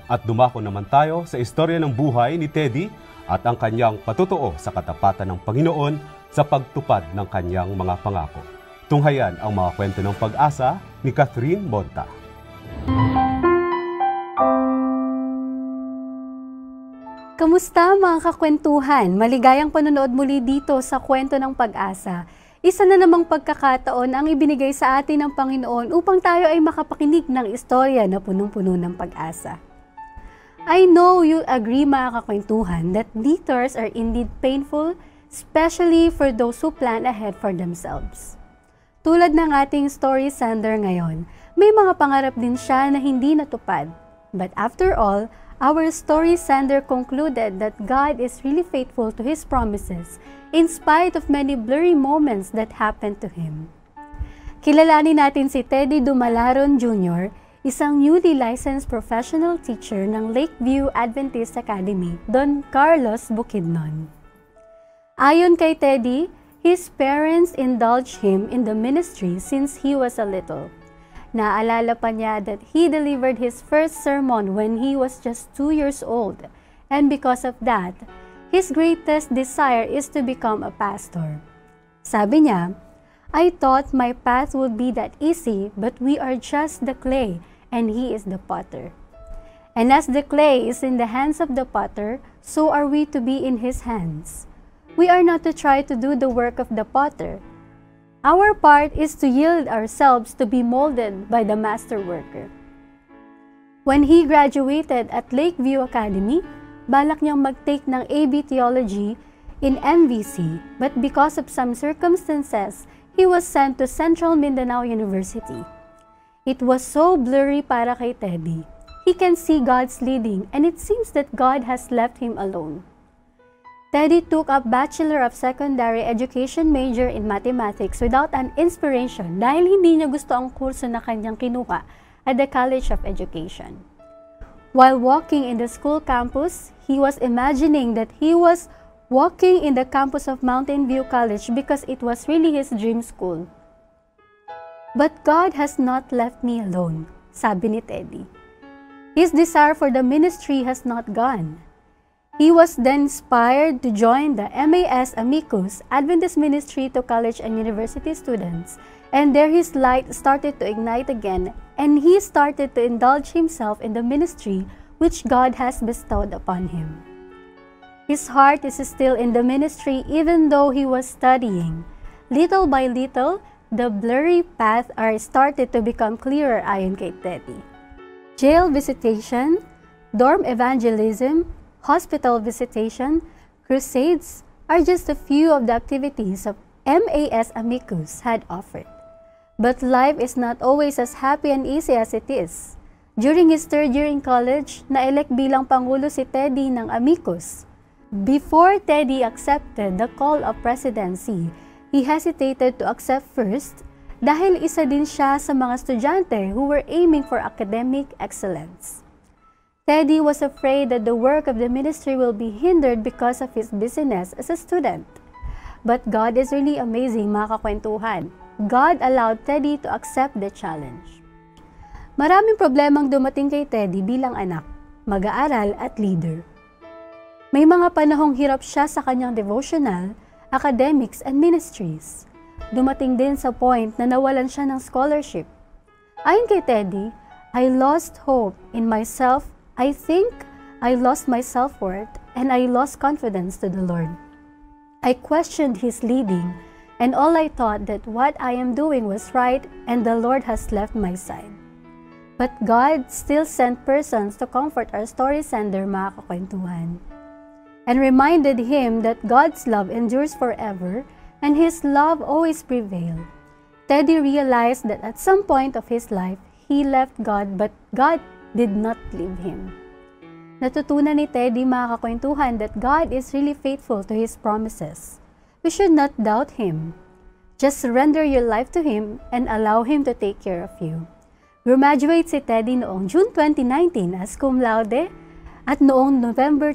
At dumako naman tayo sa istorya ng buhay ni Teddy at ang kanyang patutuo sa katapatan ng Panginoon sa pagtupad ng kanyang mga pangako. Tunghayan ang mga kwento ng pag-asa ni Catherine Monta. Kamusta mga kakwentuhan? Maligayang panonood muli dito sa Kwento ng Pag-asa. Isa na namang pagkakataon ang ibinigay sa atin ng Panginoon upang tayo ay makapakinig ng istorya na punong-puno ng pag-asa. I know you agree mga kakwentuhan that detours are indeed painful, especially for those who plan ahead for themselves. Tulad ng ating story sender ngayon, may mga pangarap din siya na hindi natupad. But after all, our story sender concluded that God is really faithful to His promises in spite of many blurry moments that happened to him. Kilalanin natin si Teddy Dumalaron Jr., isang newly licensed professional teacher ng Lakeview Adventist Academy, Don Carlos, Bukidnon. Ayon kay Teddy, his parents indulged him in the ministry since he was a little. Naalala pa niya that he delivered his first sermon when he was just 2 years old, and because of that, his greatest desire is to become a pastor. Sabi niya, "I thought my path would be that easy, but we are just the clay, and He is the potter. And as the clay is in the hands of the potter, so are we to be in His hands. We are not to try to do the work of the potter. Our part is to yield ourselves to be molded by the master worker." When he graduated at Lakeview Academy, balak niyang mag-take ng AB Theology in MVC, but because of some circumstances, he was sent to Central Mindanao University. It was so blurry para kay Teddy. He can see God's leading and it seems that God has left him alone. Teddy took up Bachelor of Secondary Education major in Mathematics without an inspiration dahil hindi niya gusto ang kurso na kanyang kinuha at the College of Education. While walking in the school campus, he was imagining that he was walking in the campus of Mountain View College because it was really his dream school. "But God has not left me alone," sabi ni Teddy. His desire for the ministry has not gone. He was then inspired to join the MAS Amicus Adventist Ministry to college and university students, and there his light started to ignite again, and he started to indulge himself in the ministry which God has bestowed upon him. His heart is still in the ministry even though he was studying. Little by little, the blurry paths are started to become clearer ayon kay Teddy. Jail visitation, dorm evangelism, hospital visitation, crusades are just a few of the activities of MAS Amicus had offered. But life is not always as happy and easy as it is. During his third year in college, na-elect bilang Pangulo si Teddy ng Amicus. Before Teddy accepted the call of presidency, he hesitated to accept first dahil isa din siya sa mga estudyante who were aiming for academic excellence. Teddy was afraid that the work of the ministry will be hindered because of his busyness as a student. But God is really amazing mga kakwentuhan. God allowed Teddy to accept the challenge. Maraming problemang dumating kay Teddy bilang anak, mag-aaral at leader. May mga panahong hirap siya sa kanyang devotional, academics, and ministries. Dumating din sa point na nawalan siya ng scholarship. Ayon kay Teddy, "I lost hope in myself. I think I lost my self-worth and I lost confidence to the Lord. I questioned His leading and all I thought that what I am doing was right and the Lord has left my side." But God still sent persons to comfort our story sender mga kakwentuhan, and reminded him that God's love endures forever and His love always prevails. Teddy realized that at some point of his life, he left God but God did not leave him. Natutunan ni Teddy mga kakwentuhan that God is really faithful to His promises. We should not doubt Him. Just surrender your life to Him and allow Him to take care of you. Graduate si Teddy noong June 2019 as cum laude at noong November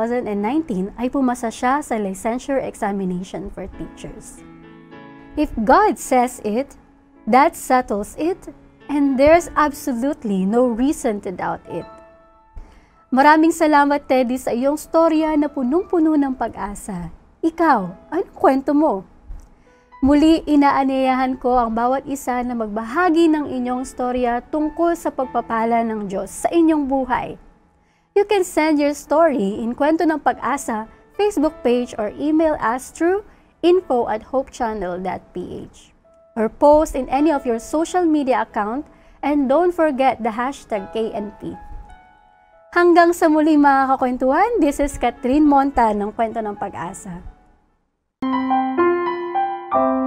2019 ay pumasa siya sa licensure examination for teachers. If God says it, that settles it, and there's absolutely no reason to doubt it. Maraming salamat, Teddy, sa iyong storya na punong-puno ng pag-asa. Ikaw, anong kwento mo? Muli, inaanyayahan ko ang bawat isa na magbahagi ng inyong storya tungkol sa pagpapala ng Diyos sa inyong buhay. You can send your story in Kwento ng Pag-asa Facebook page or email us through info@hopechannel.ph or post in any of your social media account, and don't forget the #KNP. Hanggang sa muli mga kakwentuhan, this is Catherine Monta ng Kwento ng Pag-asa.